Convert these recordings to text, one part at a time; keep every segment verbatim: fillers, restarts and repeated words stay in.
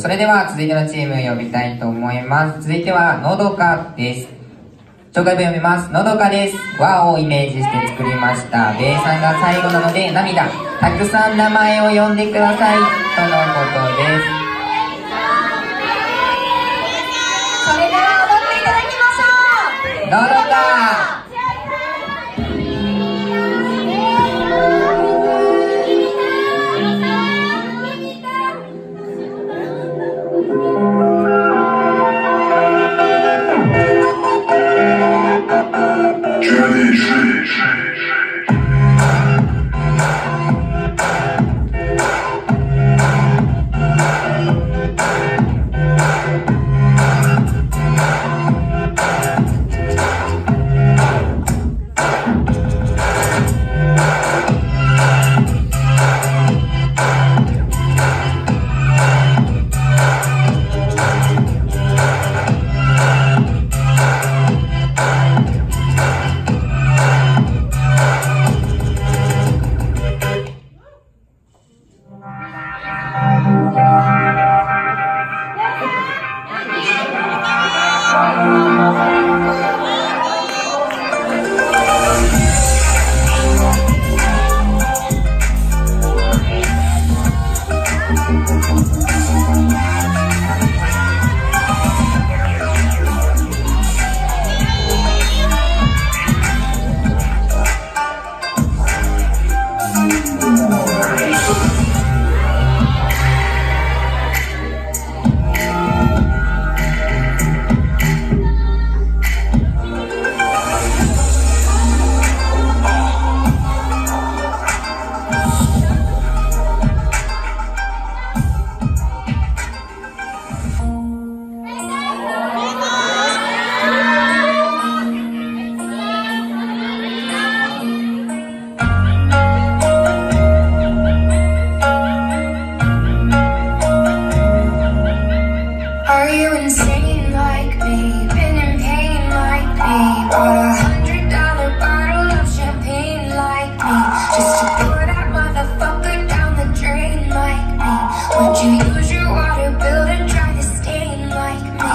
それでは続いてのチームを呼びたいと思います。続いてはのどかです。紹介文読みます。のどかです。和をイメージして作りました。ベイさんが最後なので涙。たくさん名前を呼んでください。とのことです。 それでは踊っていただきましょう。 のどか。 Are you insane like me? Been in pain like me? Bought a hundred dollar bottle of champagne like me, just to pour that motherfucker down the drain like me. Would you use your water bill to dry the stain like me?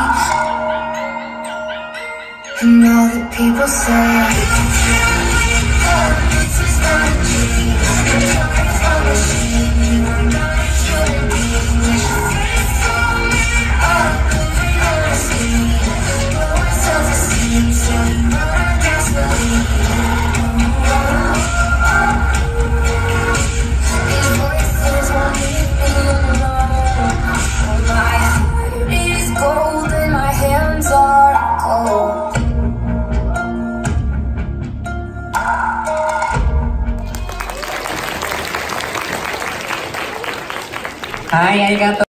And all the people say, oh, this is not a dream. It's always a machine. I'm not a human being. You should say it's so up. はい、ありがとう。